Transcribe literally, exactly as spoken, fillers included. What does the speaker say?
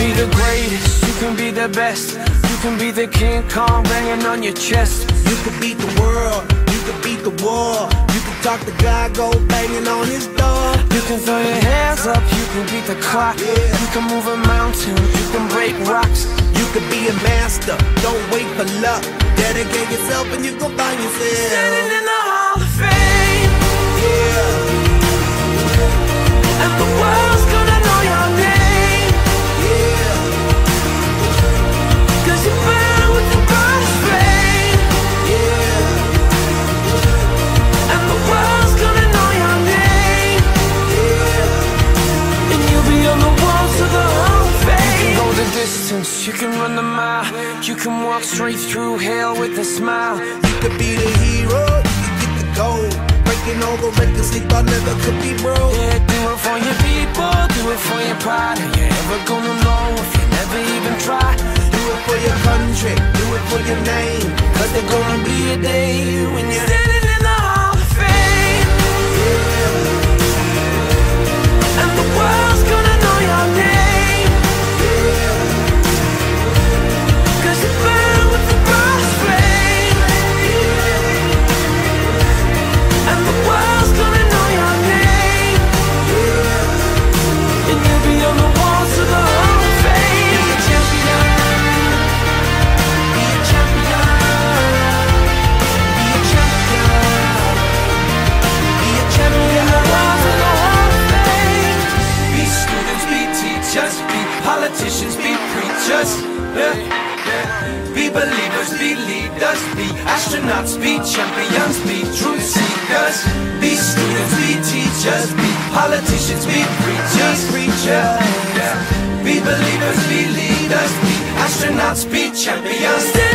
be the greatest, you can be the best. You can be the King Kong banging on your chest. You could beat the world, you could beat the war. You can talk to God, go banging on his door. You can throw your hands up, you can beat the clock. Yeah. You can move a mountain, you can break rocks. You could be a master, don't wait for luck. Dedicate yourself and you gon' find yourself Standing in the Hall of Fame. Yeah, And the world's gonna know your name. yeah, Cause you burn with the brightest flame. yeah, And the world's gonna know your name. yeah. And you'll be on the walls of the Hall of Fame. You can go the distance, you can run the mile. You can walk straight through hell with a smile. You could be the hero, you could get the gold. Breaking all the records they thought never could be broke. Yeah, do it for your people, do it for your pride. Are you ever gonna know if you never even try? Do it for your country, do it for your name. Cause there's gonna be a day when you're standing in the Hall of Fame. And the world's gonna know your name. Cause you burn with the brightest flame. And the world's gonna know your name. And you'll be on the walls of the Hall of Fame. Be a champion. Be a champion. Be a champion. Be a champion. The walls of the Hall of Fame. Be students, be teachers, be politicians, be preachers. Yeah, yeah. Be believers, be leaders, be astronauts, be champions, be truth seekers. Be students, be teachers, be politicians, be preachers, preachers. Yeah. Be believers, be leaders, be astronauts, be champions.